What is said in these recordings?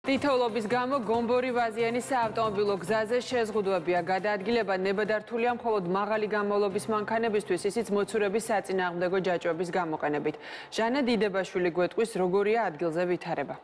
თითოეულობის გამო გომბორი ვაზიანის საავტომობილო გზაზე შეზღუდვებია გადაადგილება ნებადართულია მხოლოდ მაღალი გამოვლობის მანქანებისთვის, ისიც მოცურების საწინააღმდეგო ჯაჭვების გამოყენებით. ჟანა დიდებაშვილი გვეტყვის, როგორია ადგილზე ვითარება.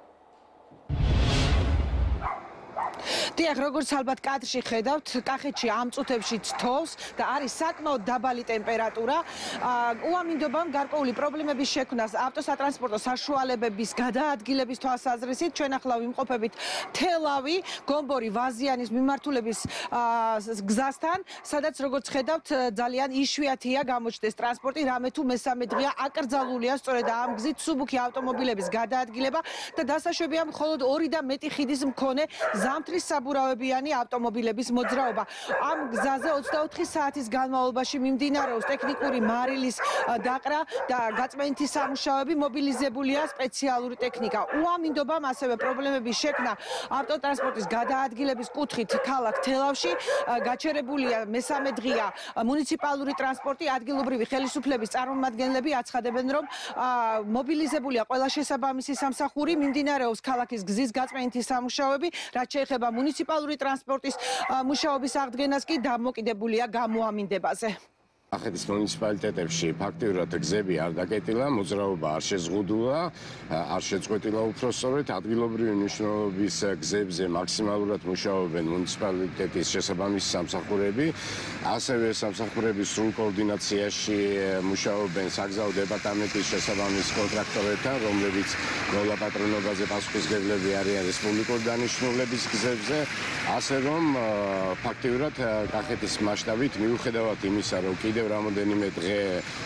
დიახ, როგორც ალბათ კადრში ხედავთ, კახეთში ამ წუთებში თოვს და არის საკმაოდ დაბალი ტემპერატურა. უამინდობამ გარკვეული პრობლემების შექმნას ავტოსატრანსპორტო საშუალებების გადაადგილების თვალსაზრისით. ჩვენ ახლა ვიმყოფებით თელავი, გომბორი ვაზიანის მიმართულების გზასთან, სადაც როგორც ხედავთ, ძალიან იშვიათია გამოჩნდეს ტრანსპორტი, რამე თუ მესამე დღეა აკრძალულია სწორედ ამ გზით სუბუქი ავტომობილების გადაადგილება და დასაშვებია მხოლოდ 2 და მეტი ხიდის მქონე ზამთრის საბურავებიანი ავტომობილების მოძრაობა. ამ გზაზე 24 საათის განმავლობაში მიმდინარეობს ტექნიკური მარილის დაყრა და გაწმენითი სამუშაოები, მობილიზებულია სპეციალური ტექნიკა. უამინდობამ ასევე პრობლემების შექმნა ავტოტრანსპორტის გადაადგილების კუთხით ქალაქ თელავში. გაჩერებულია მესამე დღეა მუნიციპალური ტრანსპორტი, ადგილობრივი ხელისუფლების წარმომადგენლები აცხადებენ, რომ მობილიზებულია ყველა შესაბამისი სამსახური, მიმდინარეობს ქალაქის გზის გაწმენითი სამუშაოები, რაც შეეხება მუნიციპალური ტრანსპორტის მუშაობის აღდგენას კი დამოკიდებულია გამოამინდებაზე. კახეთის მუნიციპალიტეტებში ფაქტიურად გზები არ დაკეტილა, მოძრაობა არ შეზღუდულა, არ შეწყვეტილა უფრო სწორედ ადგილობრივი მნიშვნელობის გზებზე მაქსიმალურად მუშაობენ მუნიციპალიტეტის შესაბამისი სამსახურები, ასევე სამსახურების სრულ კოორდინაციაში მუშაობენ საგზაო დეპარტამენტის შესაბამის კონტრაქტორებთან, რომლებიც მოლაპატრონობაზე პასუხისმგებლები არიან რესპუბლიკური დანიშნულების გზებზე, ასე რომ ფაქტიურად კახეთის მასშტაბით მიუხედავად იმისა, რომ კიდევ რამოდენიმე დღე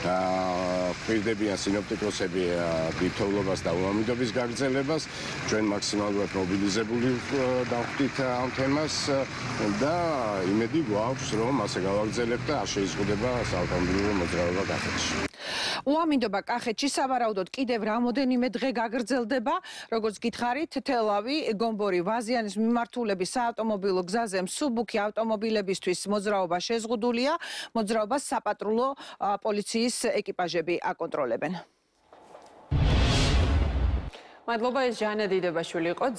ხვირდებიან სინოპტიკოსები თითოეულობას და უამინდობის გაგრძელებას. ჩვენ მაქსიმალურად მობილიზებული დავხვდით ამ თემას და იმედი გვაქვს, რომ ასე გავაგრძელებთ და არ შეიზღუდება საავტომობილო მოძრაობა კახეთში. უამინდობა კახეთში სავარაუდოდ კიდევ რამოდენიმე დღე გაგრძელდება, როგორც გითხარით, თელავი, გომბორი, ვაზიანის მიმართულების საავტომობილო გზაზე მსუბუქი ავტომობილებისთვის მოძრაობა შეზღუდულია, მოძრაობას საპატრულო პოლიციის ეკიპაჟები აკონტროლებენ. მადლობა, ეს ჟანა დიდებაშვილი იყო.